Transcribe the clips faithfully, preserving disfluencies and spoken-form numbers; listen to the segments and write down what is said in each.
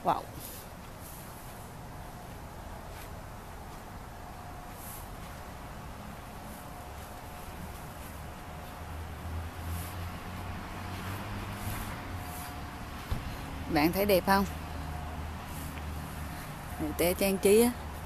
Wow. Bạn thấy đẹp không? Người ta trang trí á.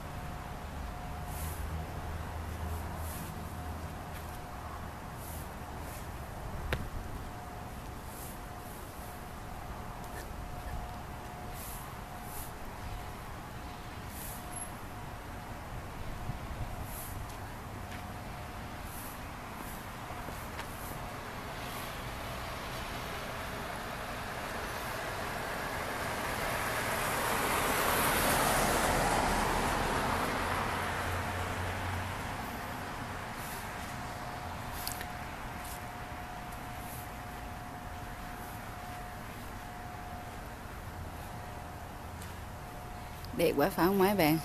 Đẹp quá phải không mấy bạn?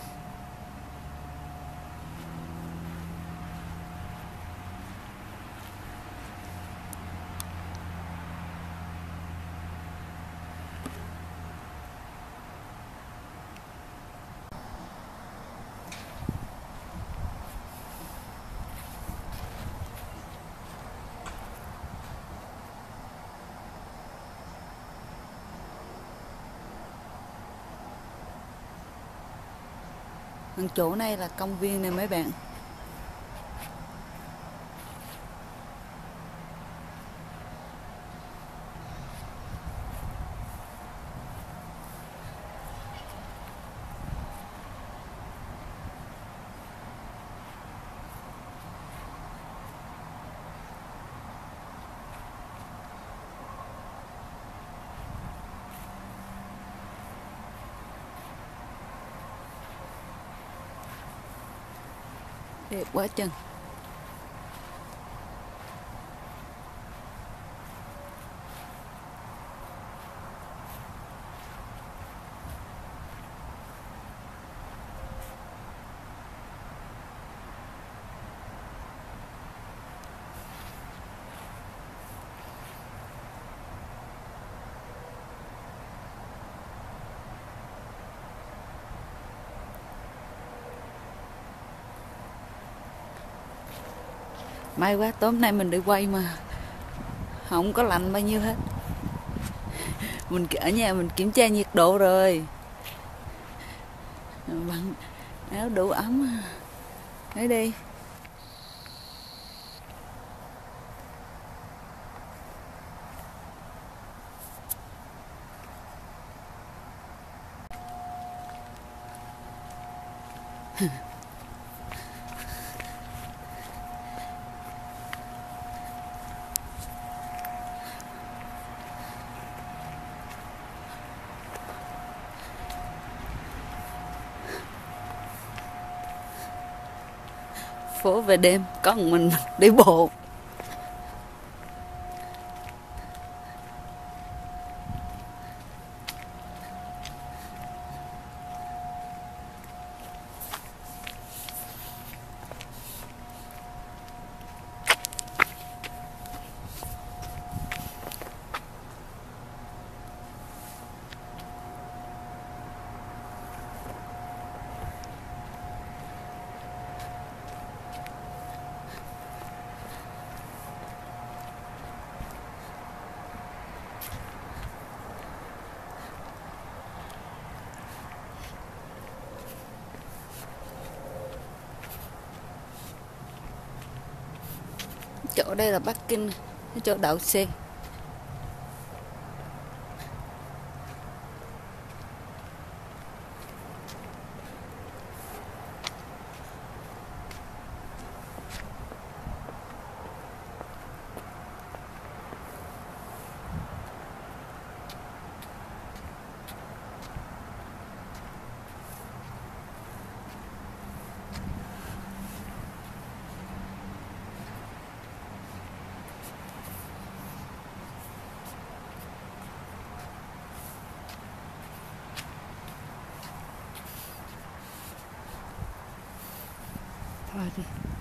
Ở chỗ này là công viên nè mấy bạn. Đẹp quá chừng. May quá, tối nay mình đi quay mà không có lạnh bao nhiêu hết. Mình ở nhà mình kiểm tra nhiệt độ rồi, bằng áo đủ ấm. Đấy đi. Phố về đêm có một mình, mình đi bộ. Chỗ đây là Bắc Kinh, cái chỗ đậu xe. Thôi đi.